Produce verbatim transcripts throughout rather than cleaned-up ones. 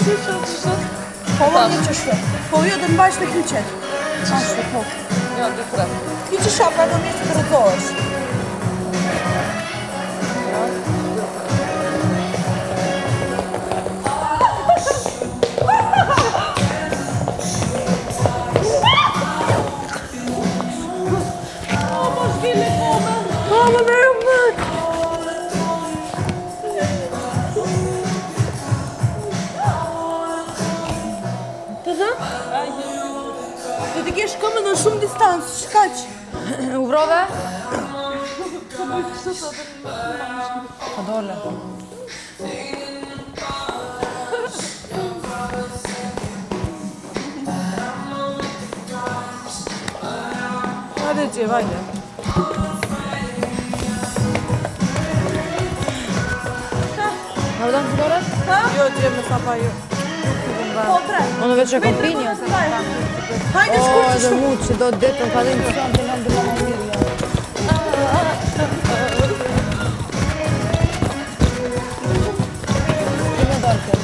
Ovo nećeš. Povio da mi baš da ključe. Znaš što to? Ja, dukra. Ti ćeš ja pravno mjesto da razgovaraš. Mama, verujem mak! Të dhe? Do t'i kesh këmë në shumë distancë, shkaq? U vrove? Pa dole. Hajde që, vajde. Narodan Flores? Jo, gjeme sa pa jo. Po, tre. Ono već je kompinio. Hajde, O, shkurë da që muči, do detën, pa da im sam të nam dëma më mirë. Ti me dalë të.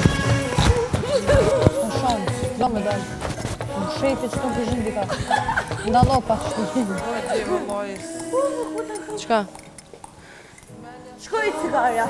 Në shumë, do me dalë. Në shejtë që të më përshim dika. Nda lopa që të të O, gjeme lojës. Qka? Shkoj cigarja.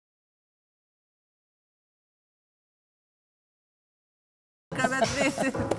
Ka vetë veti.